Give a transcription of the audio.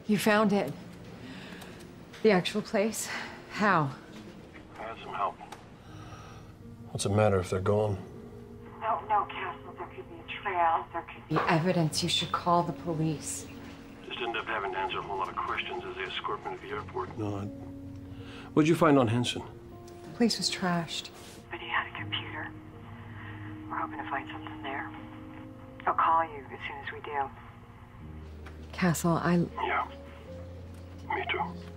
You found it. The actual place? How? I had some help. What's it matter if they're gone? No, Castle. There could be a trail. There could be evidence. You should call the police. Just ended up having to answer a whole lot of questions as they escort me to the airport. No, What'd you find on Henson? The place was trashed. But he had a computer. We're hoping to find something there. I'll call you as soon as we do. Castle, Yeah. Me too.